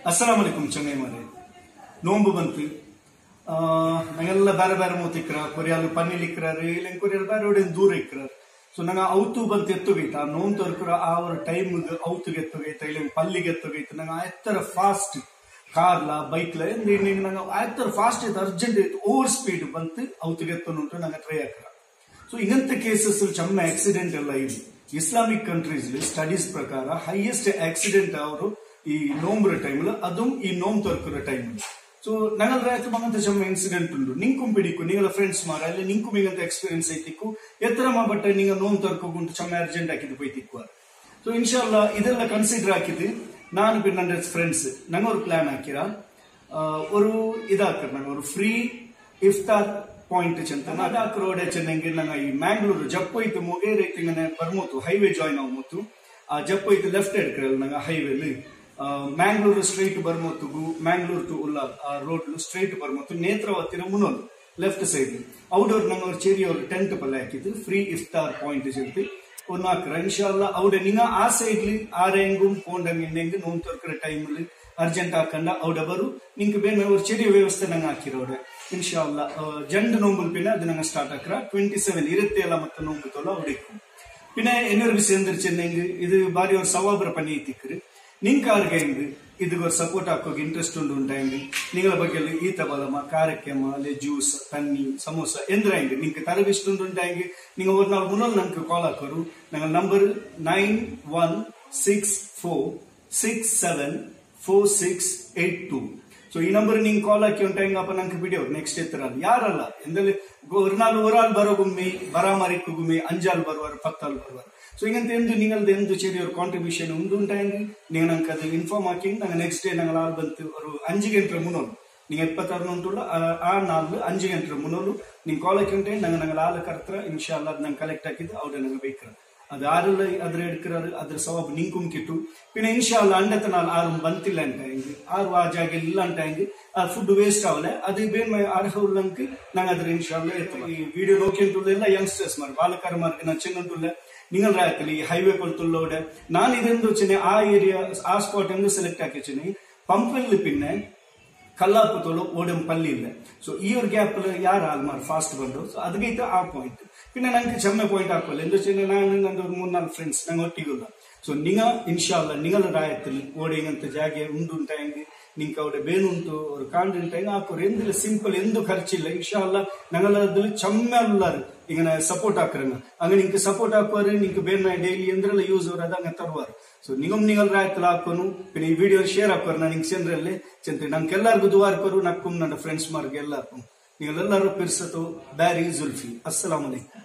अस्सलाम वालेकुम चंगे मारे नोंबु बंतु ನಂಗೆಲ್ಲ ಬೇರೆ ಬೇರೆ ಮೂತಿಕ್ರ ಕೊರಿಯಾಲು ಪನ್ನಿಲ್ ಇಕ್ರಾರು ಇಲ್ಲ ಕೊರಿಯಾಲ್ ಬೇರೆ ಒಡೆ ದೂರ ಇಕ್ರಾರು ಸೊ ನಂಗೆ ಅವತ್ತು ಬಂತು ಎತ್ತುಗೈತ ಆ ನೋನ್ ತರ್ಕರ ಆ ಒಂದು ಟೈಮ್ ಅವತ್ತಿಗೆ ಎತ್ತುಗೈತ ಇಲ್ಲ ಪಲ್ಲಿಗೆ ಎತ್ತುಗೈತ ನಂಗೆ ಆಯ್ತರ ಫಾಸ್ಟ್ ಕಾರ್ಲ ಬೈಕ್ಲ ನಂಗೆ ಆಯ್ತರ ಫಾಸ್ಟ್ ಇತ್ತು ಅರ್ಜೆಂಟ್ ಇತ್ತು ಓವರ್ ಸ್ಪೀಡ್ ಬಂತು ಅವತ್ತಿಗೆ ಎತ್ತುಂಟು ನಂಗೆ ಟ್ರೈ ಹಾಕ್ರ ಸೊ ಇಂಗಂತ ಕೇಸಸ್ ಚಮ್ಮ ಆಕ್ಸಿಡೆಂಟ್ ಎಲ್ಲ ಇದೆ ಇಸ್ಲಾಮಿಕ್ ಕಂಟ್ರೀಸ್ ಸ್ಟಡೀಸ್ ಪ್ರಕಾರ ಹೈಯೆಸ್ಟ್ ಆಕ್ಸಿಡೆಂಟ್ ಅವರು ಈ ನೋಂಬ್ರ ಟೈಮ್ ಅದು ಈ ನೋಮ್ ತರ್ಕರ ಟೈಮ್ ಸೊ ನಂಗಲ್ ರಾಯ್ತು ಮಂಗಂತ ಚಮ್ಮ ಇನ್ಸಿಡೆಂಟ್ ಉಂಟು ನಿಂಕು ಬಿಡಿಕು ನಿಂಗಳ ಫ್ರೆಂಡ್ಸ್ ಮಾರ ಅಲ್ಲಿ ನಿಂಕು ಮಿಗಂತ ಎಕ್ಸ್ಪೀರಿಯನ್ಸ್ ಐತಿಕ್ಕು ಎತ್ತರ ಬಟ್ಟೆ ನಿಂಗ ನೋನ್ ತರ್ಕೊಂಡು ಚಮ್ಮ ಅರ್ಜೆಂಟ್ ಹಾಕಿದ್ದು ಪೈತಿಕ್ಕು ಸೊ ಇನ್ಶಾಲ್ಲ ಇದೆಲ್ಲ ಕನ್ಸಿಡರ್ ಹಾಕಿದ್ದು ನಾನು ಬಿನ್ ನನ್ನ ಫ್ರೆಂಡ್ಸ್ ನಂಗೆ ஒரு ಪ್ಲಾನ್ ಹಾಕಿರ ஒரு ಇದಾಕರ್ ನಂಗೆ ஒரு ಫ್ರೀ ಇಫ್ತಾರ್ ಪಾಯಿಂಟ್ ಚಂತ ನಾದಾಕ ರೋಡ್ ಚೆನ್ನಂಗೆ ನಂಗೆ ಈ ಮ್ಯಾಂಗ್ಳೂರು ಜಪ್ಪೋಯ್ತು ಮೊಗೇರೆ ತಿಂಗನೆ ಬರ್ಮೋತು ಹೈವೇ ಜಾಯ್ನ್ ಆಗ್ಮೋತು ಆ ಜಪ್ಪೋಯ್ತು ಲೆಫ್ಟ್ ಎಡ್ಕರಲ್ಲ ನಂಗೆ ಹೈವೇಲಿ ಮ್ಯಾಂಗ್ಳೂರು ಸ್ಟ್ರೈಟ್ ಬರ್ಮೋತುಗು ಮ್ಯಾಂಗ್ಳೂರ್ ಟು ಉಲ್ಲಾ ಆ ರೋಡ್ ಸ್ಟ್ರೈಟ್ ಬರ್ಮೋತು ನೇತ್ರಾವತಿನ ಮುನೋಲು ಲೆಫ್ಟ್ ಸೈಡ್ ಔಡೋರ್ ನಂಗೆ ಅವ್ರ ಚೇರಿ ಅವ್ರು ಟೆಂಟ್ ಪಲ್ಲೆ ಹಾಕಿದ್ರು ಫ್ರೀ ಇಫ್ತಾರ್ ಪಾಯಿಂಟ್ ಚಂತಿ ಒಂದು ಹಾಕ್ರ ಇನ್ಶಾಲ್ಲ ಅವ್ಡೆ ನಿಂಗ ಆ ಸೈಡ್ಲಿ ಆರೆಂಗು ಪೋಂಡಂಗೆ ನೋನ್ ತೋರ್ಕರ ಟೈಮ್ಲಿ ಅರ್ಜೆಂಟ್ ಹಾಕಂಡ ಅವ್ಡ ಬರು ನಿಂಗೆ ಬೇರೆ ಅವ್ರ ಚೇರಿ ವ್ಯವಸ್ಥೆ ನಂಗೆ ಹಾಕಿರೋಡೆ ಇನ್ಶಾಲ್ಲ ಜಂಡ್ ನೋಂಬುಲ್ ಪಿನ ಅದು ನಂಗೆ ಸ್ಟಾರ್ಟ್ ಹಾಕ್ರ 27 ಇರುತ್ತೆ ಎಲ್ಲ ಮತ್ತೆ ನೋಂಬುತ್ತಲ್ಲ ಅವ್ಡಿಕ್ಕು ಪಿನ ಎನ್ನೂರು ಸೇಂದ್ರ ಚೆನ್ನಂಗೆ ಇದು ಬಾರಿ ಅವ್ರ ಸವಾಬ್ರ ಪನಿ ಐತಿಕ್ರಿ ನಿಂಗೆ ಆರ್ಗೆ ಇದಕ್ಕೆ ಸಪೋರ್ಟ್ ಹಾಕೋಕೆ ಇಂಟ್ರೆಸ್ಟ್ ಉಂಟಾಯ್ತು ನಿಂಗಳ ಬಗ್ಗೆ ಈತ ಬಲಮ ಕಾರ್ಯಕ್ರಮ ಅಲ್ಲೇ ಜ್ಯೂಸ್ ತನ್ನಿ ಸಮೋಸ ಎಂದ್ರ ನಿಂಗೆ ತರಗ ಇಷ್ಟ ಉಂಟಾಯ್ತು ನೀವು ಒಂದು ನಾಲ್ಕು ಮುನ್ನೋಲ್ ನಂಗೆ ಕಾಲ್ ಹಾಕೋರು ನಂಗೆ ನಂಬರ್ 9164674682 ಸೊ ಈ ನಂಬರ್ ನಿಂಗೆ ಕಾಲ್ ಹಾಕಿ ಉಂಟಾಯ್ತು ಅಪ್ಪ ನಂಗೆ ವಿಡಿಯೋ ನೆಕ್ಸ್ಟ್ ಎತ್ತರಲ್ಲ ಯಾರಲ್ಲ ಎಂದಲ್ಲಿ ಒರಾಲ್ ಬರೋಗುಮ್ಮಿ ಬರಾಮರಿಕ್ಕುಗುಮ್ಮಿ ಅಂಜಾಲ್ ಬರುವಾರು ಪತ್ತಾಲ್ ಬರುವಾರು ಸೊ ಹಿಂಗಂತ ನಿಂಗಲ್ದು ಎಂದು ಚೇರಿ ಅವ್ರ ಕಾಂಟ್ರಿಬ್ಯೂಷನ್ ಉಂಟಾಯ್ತು ನೀವು ನಂಗೆ ಅದು ಇನ್ಫಾರ್ಮ್ ಹಾಕಿ ನಂಗೆ ನೆಕ್ಸ್ಟ್ ಡೇ ನಂಗೆ ಆಲ್ ಬಂತು ಅವರು 5 ಗಂಟೆ ಮುನ್ನೋಲು ನೀವು 76 ಉಂಟುಲ್ಲ ಆ ನಾಲ್ಕು 5 ಗಂಟೆ ಮುನ್ನೋಲು ನಿಂಗೆ ಕಾಲ್ ಹಾಕಿ ಉಂಟಾಯ್ತು ನಂಗೆ ಆಲ್ ಕರ್ತ್ರ ಇನ್ಶಾಲ್ಲ ಅದು ನಂಗೆ ಕಲೆಕ್ಟ್ ಹಾಕಿದ್ದು ಅವ್ರ ನಂಗೆ ಬೇಕ್ರ ಅದು ಆರಲ್ಲ ಅದ್ರ ಎಡ್ಕರಾರು ಅದ್ರ ಸವಾಬ್ ನಿಂಕುಮ್ ಕಿಟ್ಟು ಪಿನ ಇನ್ಶಾಲ್ಲ ಅಂಡತ ನಾಲ್ ಆರು ಬಂತಿಲ್ಲ ಅಂತ ಆರು ಆ ಜಾಗ ಇಲ್ಲ ಅಂತ ಆ ಫುಡ್ ವೇಸ್ಟ್ ಆಗಲ್ಲ ಅದು ಬೇರೆ ಅರ್ಹ ಉಳ್ಳಂಕ ನಂಗೆ ಅದ್ರ ಇನ್ಶಾಲ್ಲ ಎತ್ತಲ್ಲ ಈ ವಿಡಿಯೋ ನೋಕಿಂಟುಲ್ಲ ಯಂಗ್ಸ್ಟರ್ಸ್ ಮಾರ್ ಬಾಲಕರ ಮಾರ್ಗ ನಾ ಚಿನ್ನಂಟುಲ್ಲ നിങ്ങൾ റാക്കലി ഹൈവേ കൊളുത്തുള്ളവിടെ ഞാൻ ഇതെന്ത് വെച്ചാൽ ആ ഏരിയ ആ സ്പോട്ട് എന്ത് സെലക്ട് ആക്കി വെച്ചാൽ പമ്പലിൽ പിന്നെ കല്ലാപ്പത്തോളം ഓടും പള്ളിയില്ല ಸೊ ಈ ഒരു ಗ್ಯಾಪ್ ಯಾರು ಆಲ್ಮಾರ್ ಫಾಸ್ಟ್ ಬಂದು ಸೊ ಅದಕ್ಕೆ ಆ ಪಾಯಿಂಟ್ പിന്നെ ನಂಗೆ ಚೆಮ್ಮೆ ಪಾಯಿಂಟ್ ಹಾಕೋಲ್ಲ ಎಂದು വെച്ചാൽ ನಾನು ನಂದು ಒಂದು 3-4 ಫ್ರೆಂಡ್ಸ್ ನಂಗೆ ಒಟ್ಟಿಗಿಲ್ಲ ಸೊ ನಿಂಗ ಇನ್ಶಾಲ್ಲ ನಿಂಗಳ ರಾಯತ್ತಲ್ಲಿ ಓಡಿಂಗಂತ ಜಾಗೆ ಉಂಟುಂಟಾಯಂಗೆ ನಿಂಗೆ അവിടെ ಬೇನುಂಟು ഒരു ಕಾಂಡುಂಟಾಯಂಗೆ ಹಾಕೋರು ಎಂದಿಲ್ಲ ಸಿಂಪಲ್ ಎಂದು ಖರ್ಚಿಲ್ಲ ಇನ್ಶಾಲ್ಲ ഞങ്ങളതിൽ ചെമ്മല്ലാറ് ഇങ്ങനെ സപ്പോർട്ട് ആക്കറങ്ങ അങ്ങനെ നിങ്ങൾക്ക് സപ്പോർട്ട് ആക്കുവാറ് നിങ്ങൾക്ക് ಬೇರೆ ಡೈಲಿ ಎಂದ್ರೆಲ್ಲ ಯೂಸ್ ಅವ್ರು ಅದಂಗ ತರುವಾರು ಸೊ നിങ്ങൾ ರಾಯತ್ತಲ್ಲಿ ಹಾಕೋನು പിന്നെ ಈ ವಿಡಿಯೋ ಶೇರ್ ಹಾಕೋರು ನಾನು ನಿಂಗೆ ಸೇಂದ್ರಲ್ಲಿ ಚೆಂತೆ ನಂಗೆ ಎಲ್ಲರಿಗೂ ದುವಾರ್ಕೋರು ನಕ್ಕು ನನ್ನ ಫ್ರೆಂಡ್ಸ್ ಮಾರ್ಗೆ ಎಲ್ಲಾರ್ಕು ನೀವೆಲ್ಲರೂ ಪಿರ್ಸತು ಬ್ಯಾರಿ ಜುಲ್ಫಿ ಅಸ್ಸಲಾಮು ಅಲೈಕುಂ